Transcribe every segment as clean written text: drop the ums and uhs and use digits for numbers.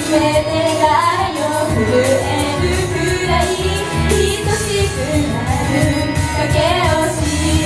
全てがよ震えるくらい愛しくなる駆け押しで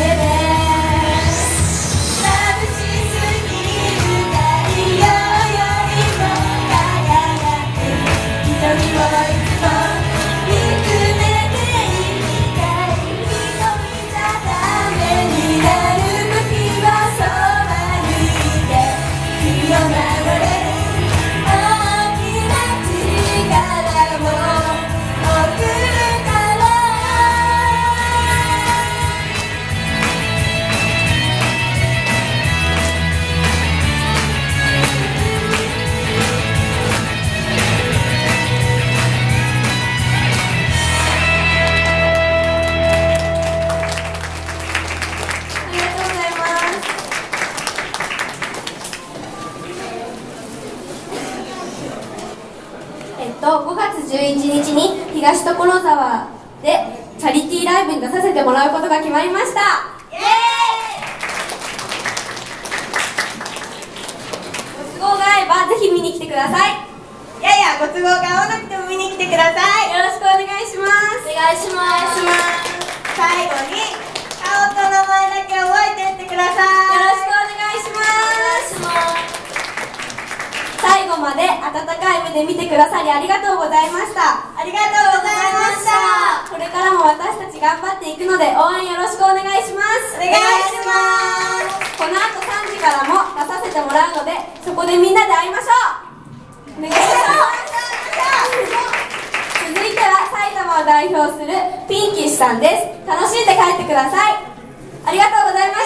眩しすぎる太陽よりも輝く瞳をいつも見つめていたい瞳じゃダメになる時はそばにいて君を守れる大きな力を送るからありがとうございます。5月11日に東所沢でチャリティーライブに出させてもらうことが決まりました。イエーイ！ご都合が合えばぜひ見に来てください。 いやいや、ご都合が合わなくても見に来てください。 よろしくお願いします。 お願いします。 最後に顔と名前だけ覚えていってください。 よろしくお願いします。最後まで温かい目で見てくださりありがとうございました。 ありがとうございました。 これからも私たち頑張っていくので応援よろしくお願いします。 お願いします。 この後3時からも出させてもらうのでそこでみんなで会いましょう。お願いします。続いては埼玉を代表するピンキッシュさんです。楽しんで帰ってください。ありがとうございました。